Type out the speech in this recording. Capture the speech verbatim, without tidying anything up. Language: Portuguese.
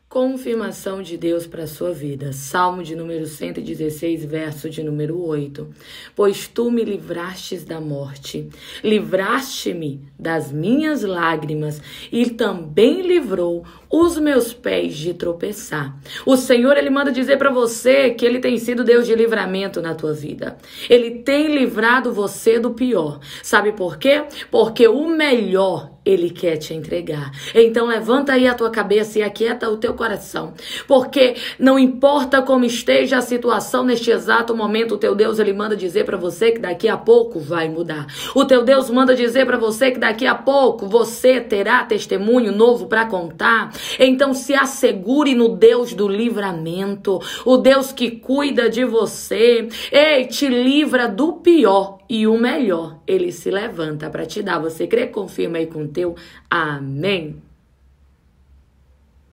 Confirmação de Deus para a sua vida. Salmo de número cento e dezesseis, verso de número oito. Pois tu me livrastes da morte, livraste-me das minhas lágrimas e também livrou os meus pés de tropeçar. O Senhor, Ele manda dizer para você que Ele tem sido Deus de livramento na tua vida. Ele tem livrado você do pior. Sabe por quê? Porque o melhor Ele quer te entregar. Então levanta aí a tua cabeça e aquieta o teu coração. Porque não importa como esteja a situação neste exato momento, o teu Deus, Ele manda dizer para você que daqui a pouco vai mudar. O teu Deus manda dizer para você que daqui a pouco você terá testemunho novo para contar. Então se assegure no Deus do livramento, o Deus que cuida de você. Ei, te livra do pior e o melhor Ele se levanta para te dar. Você crê? Confirma aí com o teu amém.